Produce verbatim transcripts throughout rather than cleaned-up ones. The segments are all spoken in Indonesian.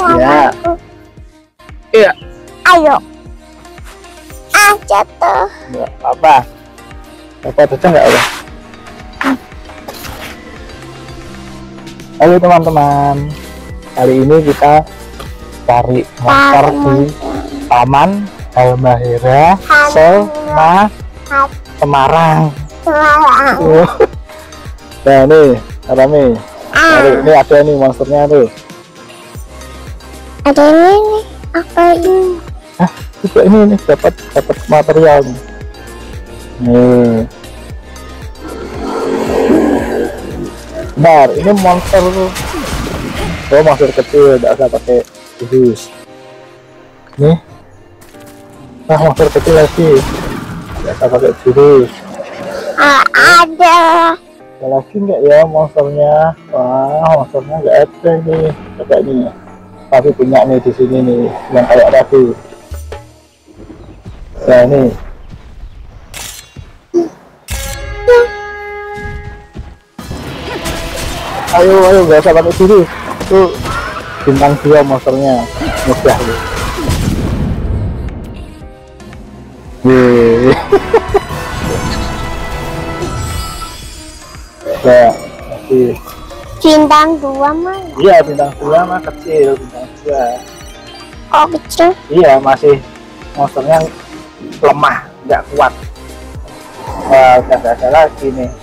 Ya. Iya. Ayo. Ah, jatuh. Nggak apa. Apa pecah nggak ada? Halo teman-teman. Kali ini kita cari monster di Taman Halmahera Selma Semarang. Semarang. Oh. Nah nih, Rame. Ah. Nah, ini ada nih monsternya tuh. Ada ini nih. Apa ini? Hah, juga ini nih dapat dapat material nih. Nih. Bentar, ini monster tuh. Oh, monster kecil, tidak usah pakai jurus. Nih. Nah, monster kecil lagi. Tidak usah pakai jurus. Ah, ada. Ada lagi nggak ya monsternya? Wah, monsternya nggak ada nih. Coba ini. Tapi punya nih di sini nih, yang kayak tadi. Nah, ini. Ayo, ayo, nggak usah pakai jurus. Tuh, bintang dua monsternya. Mudah loh. Wih. Nah, masih. Bintang dua mah. Iya, bintang dua mah kecil, bintang dua. Oh, kecil. Iya, masih monsternya lemah, nggak kuat. Wah, udah nggak ada lagi nih.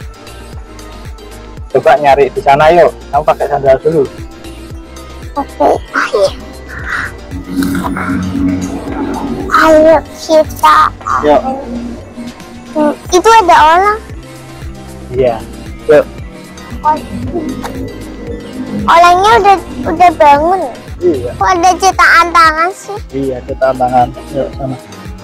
Coba nyari di sana yuk. Kamu pakai sandal dulu. Oke, ayo. Ayo kita. Yuk. Hmm, itu ada orang. Iya. Yuk. Orangnya udah udah bangun. Iya. Kok ada cetakan tangan sih? Iya, kita tangan. Yuk sana.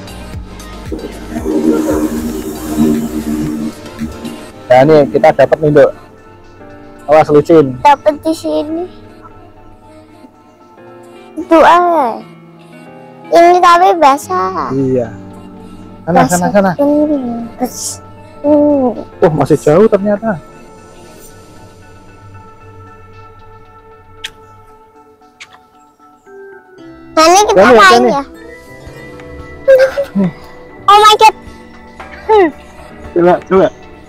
Nah, ini kita dapat nih, Dok. Awas licin. Dapat di sini. Itu ah. Ini tapi basah. Iya. Sana, sana, sana. Ini. Bes- Hmm. Oh, masih jauh ternyata. Nah, ini kita Sini, main sini. ya. Oh my god. Hmm. Coba, coba.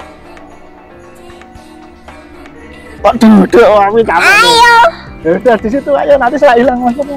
Kok duduk, wah, ini capek nih. Ayo. Ya udah di situ ayo, nanti saya hilang monsternya.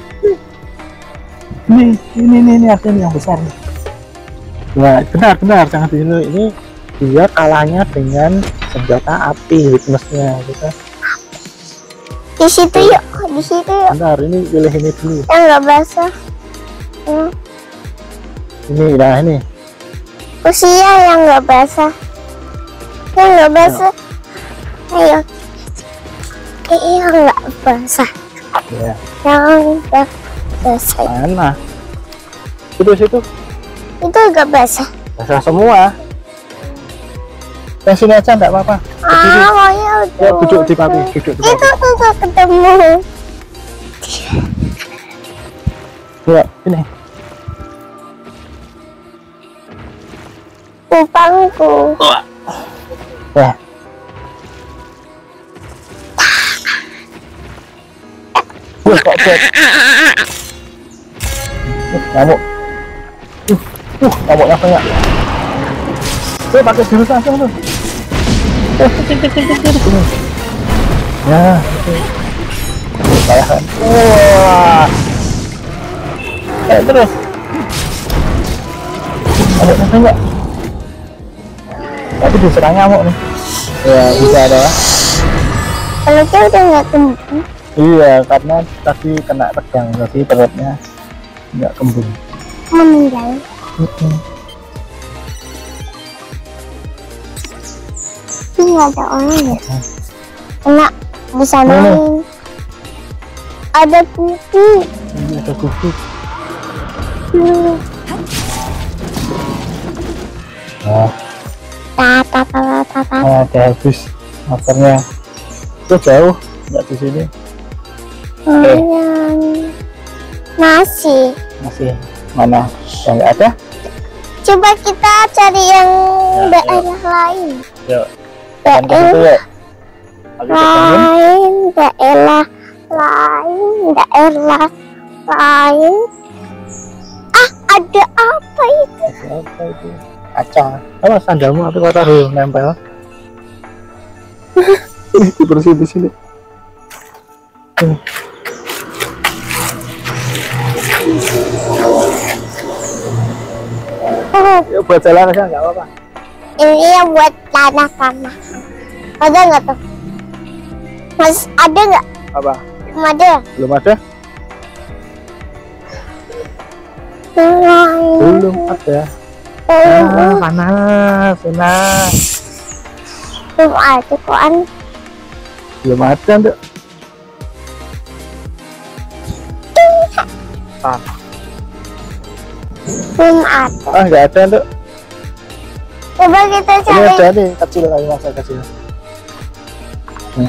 Ini, ini, ini, ini ada nih yang besar nih. Nah, benar, benar, jangan di sini. Ini dia kalahnya dengan senjata api weakness-nya, gitu. Di situ yuk, di situ yuk. Bentar, ini pilih ini dulu. Yang nggak basah. Hmm. Ini, nah ini. Usia yang nggak basah. Yang nggak basah. Ayo. Eh, yang nggak basah. Ya, Yang nggak basah. mana? Itu situ, Itu nggak basah. basah semua. Yang sini aja enggak apa-apa. Berdiri. Ah, maunya Ya, udah. duduk di papi, duduk di Itu papi. tuh tuh ketemu. Ya, ini. Kupangku. Ya. Wah, kok berat. Uh, ngamuk. Uh, uh, ngamuknya banyak. Tuh, pakai jurus langsung tuh. Eh, cek, cek, cek, cek, cek. Ini. Ya, itu. Tuh, kayak kan. Wah. Eh, terus. Ngamuknya banyak. Tapi diserang nyamuk nih. Ya, bisa ada ya. Kalau dia udah nggak kembung. Iya, karena tadi kena pedang, jadi perutnya nggak kembung. Meninggal. Mm-mm. Ini nggak ada orang ya. Kena bisa Mana? main. Ada buku. Ini ada guguk. Hmm. Nah, Tata tata tata. nah, ada habis motornya. Itu jauh, nggak di sini. Yang nasi. Masih mana? Yang nggak ada? Coba kita cari yang Ya, daerah lain. Yuk, jangan ke situ Daerah ya. Aku ketemu. lain, daerah lain, daerah lain. Ah, ada apa itu? Apa itu? Kaca. Apa sandalmu tapi kok taruh nempel? Ini dibersihin di sini. Hmm. Ya buat jalan aja nggak apa-apa. Ini yang buat tanah tanah. Ada nggak tuh? Mas, ada nggak? Apa? Belum ada. Belum ada? Belum. Belum ada. Ah, panas, panas. Belum ada koan. Belum ada, Nduk. Ah, Belum ada. ah nggak ada, Nduk. Coba kita Ini cari. ada nih, kecil kali masa kecil. Nih.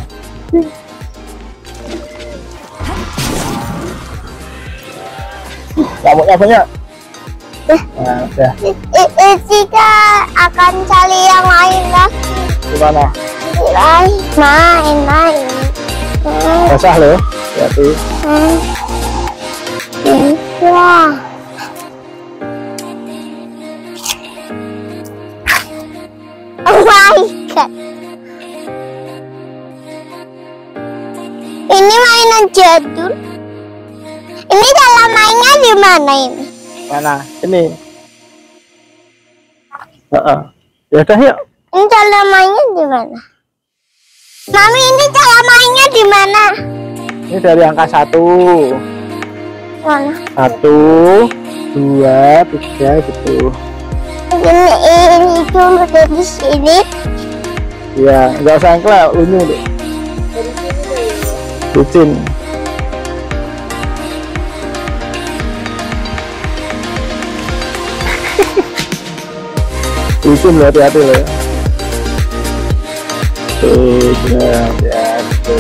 Nyamuknya banyak. Nah, udah. I- i- Jika akan cari yang lain lah. Gimana? Lain, main, main. Hmm, Basah loh. Hati. hmm. Hmm, Wah. Oh my god. Ini mainan jadul. Ini dalam mainnya di mana ini? Mana? Ini. Heeh. Ya udah yuk. Ini cara mainnya di mana? Mami, ini cara mainnya di mana? Ini dari angka satu, Mana? satu, dua, tiga gitu. Ini, ini dulu dari sini. Ya, nggak usah angka, unyu deh. Licin. Licin loh, hati-hati loh. Tuh, ya, ya, tuh.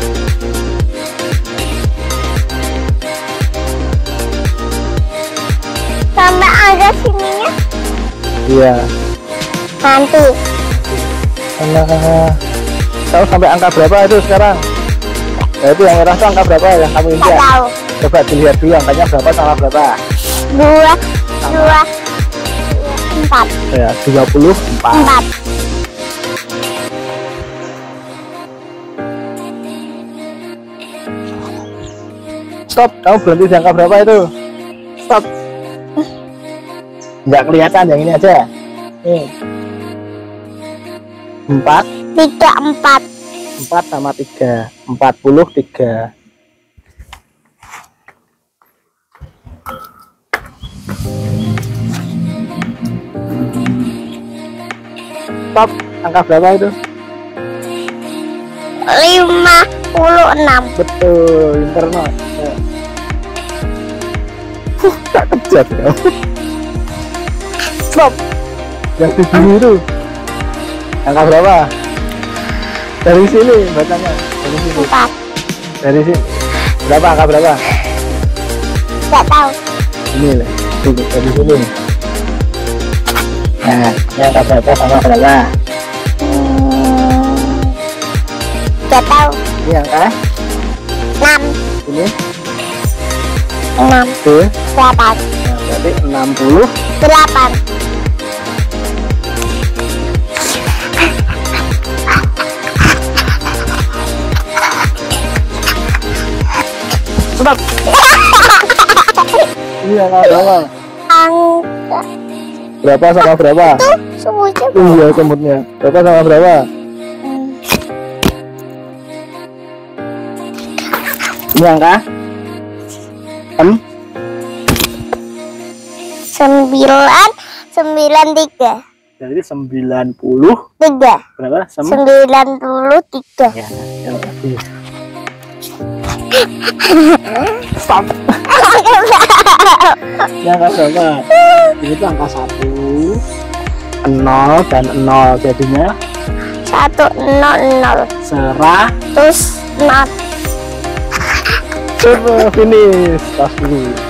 Sampai ada sininya. Iya. Nanti. Karena tahu sampai angka berapa itu sekarang? Ya, itu yang merah tuh angka berapa yang kamu Nggak ingat? tahu. Coba dilihat dulu angkanya berapa sama berapa? Dua, dua, empat, Ya, dua puluh empat. empat. Stop, kamu berhenti di angka berapa itu? Stop. Nggak kelihatan, yang ini aja. Nih. Empat, Tiga, empat. empat sama tiga, empat puluh tiga. Stop, angka berapa itu? Lima puluh enam. Betul, internal. Ya. Huh, tak kejat ya. Stop. Yang di sini itu. Angka berapa? Dari sini bacanya. Dari sini. Empat. Dari sini. Berapa angka berapa? Nggak tahu. Ini lah. Tuh, dari sini. Nah, ini angka berapa sama berapa? Hmm, nggak tahu. Ini angka Enam, ini. enam, Tuh. delapan, Nah, berarti enam puluh. delapan. Stop. Ini angka berapa? Angka Berapa sama berapa? tuh semuanya. Iya, semutnya. Berapa sama berapa? Hmm. Ini angka em Sembilan, sembilan tiga, jadi sembilan puluh tiga, berapa? Sem sembilan puluh tiga. ya, ya, ya. Stop. Ini angka berapa? Ini tuh angka satu, nol dan nol, jadinya Satu, nol, nol. serah. Terus nol. Coba finish. Tas dulu.